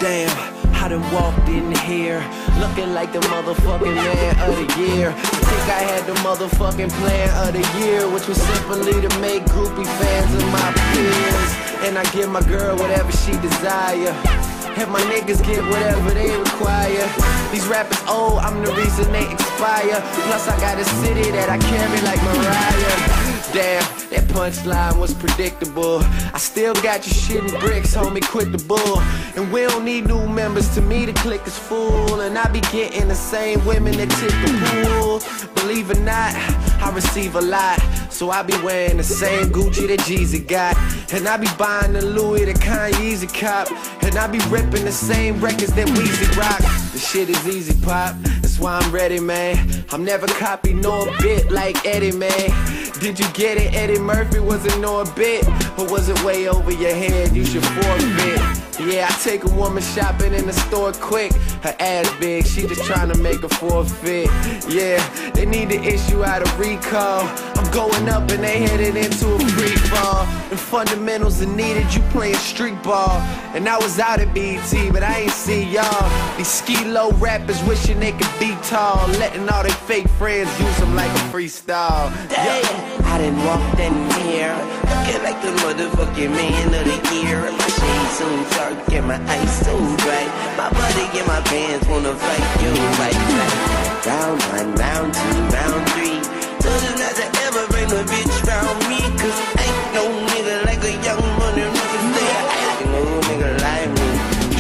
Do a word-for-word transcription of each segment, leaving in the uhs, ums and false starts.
Damn, I done walked in here looking like the motherfucking man of the year. I think I had the motherfucking plan of the year, which was simply to make groupie fans of my peers. And I give my girl whatever she desire, and my niggas get whatever they require. These rappers old, I'm the reason they expire. Plus I got a city that I carry like Mariah. Damn, that punchline was predictable. I still got your shit in bricks, homie, quit the bull. And we don't need new members, to me the clique is full. And I be getting the same women that tip the pool. Believe it or not, I receive a lot, so I be wearing the same Gucci that Jeezy got. And I be buying the Louis that Kanye's a cop. And I be ripping the same records that Weezy rock. The shit is easy, pop, that's why I'm ready, man. I'm never copied nor a bit like Eddie, man. Did you get it? Eddie Murphy wasn't no a bit, or was it way over your head? You should forfeit. Yeah, I take a woman shopping in the store quick. Her ass big, she just trying to make a forfeit. Yeah, they need to issue out a recall. I'm going up and they headed into a free fall. And fundamentals are needed, you playing street ball. And I was out at B E T, but I ain't see y'all. These ski-low rappers wishing they could be tall, letting all their fake friends use them like a freestyle. Damn, I done walked in here looking like the motherfucking man of the year. My shades so dark and my eyes so bright. My body and my pants wanna fight you right back. Round one, round two, round three. Told you not to ever bring a bitch round me, cause ain't no nigga like a young money nigga. Stay acting old nigga like me.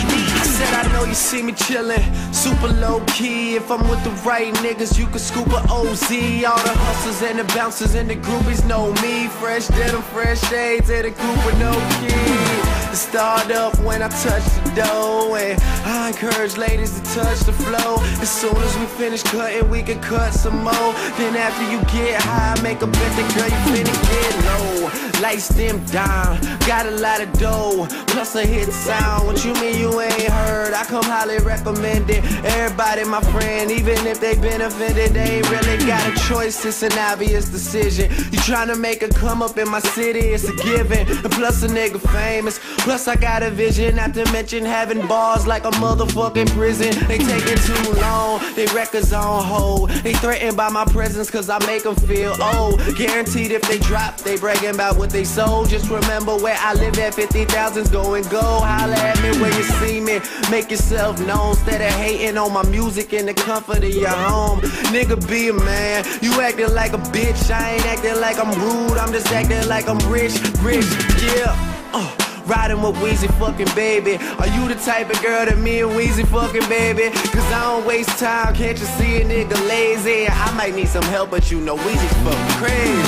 I said I know you see me chillin', super low key. If I'm with the right niggas, you can scoop a O Z. All the hustlers and the bouncers and the groupies know me. Fresh denim, fresh shades, and a group with no key. Start up when I touch the dough, and I encourage ladies to touch the flow. As soon as we finish cutting, we can cut some more. Then after you get high, make a bet that girl you finna get low. Lights dim down, got a lot of dough, plus a hit sound. What you mean you ain't heard? I come highly recommend it. Everybody my friend, even if they been offended, they ain't really got a choice. It's an obvious decision. You tryna make a come up in my city, it's a given. And plus a nigga famous, plus I got a vision. Not to mention having bars like a motherfucking prison. They taking too long, they records on hold. They threatened by my presence cause I make them feel old. Guaranteed if they drop, they bragging about what they sold. Just remember where I live at, fifty thousands go and go. Holla at me when you see me, make yourself known. Instead of hating on my music in the comfort of your home. Nigga, be a man, you acting like a bitch. I ain't acting like I'm rude, I'm just acting like I'm rich, rich, yeah. uh. Riding with Weezy fucking baby. Are you the type of girl that me and Weezy fucking baby? Cause I don't waste time, can't you see a nigga lazy? I might need some help, but you know Weezy's fucking crazy.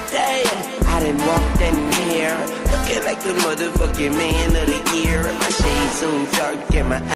Damn, I done walked in here looking like the motherfucking man of the year. My shades so dark and my